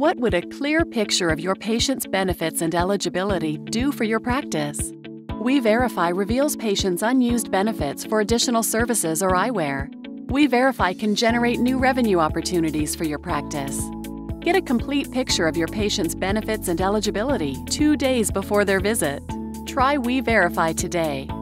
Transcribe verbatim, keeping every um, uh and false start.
What would a clear picture of your patient's benefits and eligibility do for your practice? WeVerify reveals patients' unused benefits for additional services or eyewear. WeVerify can generate new revenue opportunities for your practice. Get a complete picture of your patient's benefits and eligibility two days before their visit. Try WeVerify today.